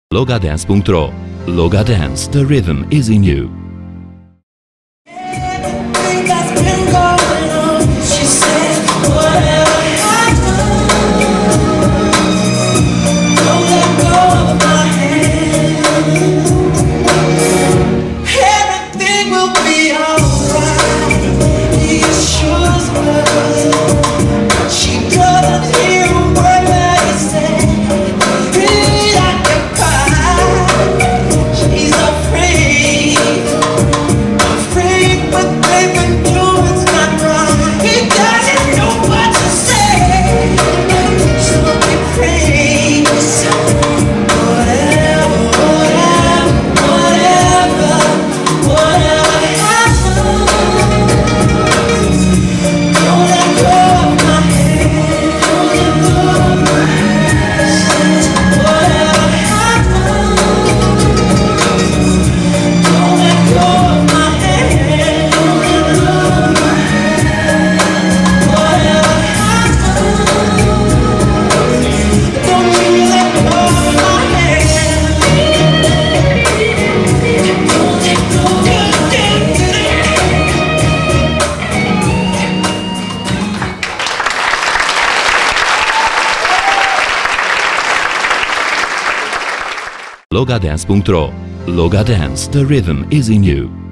Logadance.ro. Loga Dance, the rhythm is in you. Logadance.ro. Loga Dance, the rhythm is in you.